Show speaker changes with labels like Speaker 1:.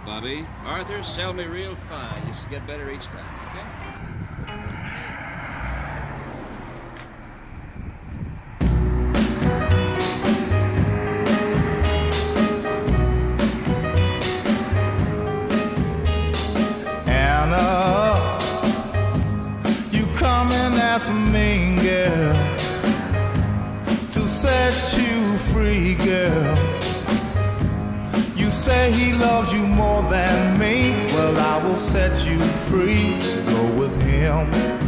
Speaker 1: Bobby. Arthur, sell me real fine. You should get better each time, okay?
Speaker 2: Anna, you coming as a mean girl to set you free, girl. You say he loves you more than me. Well, I will set you free. Go with him.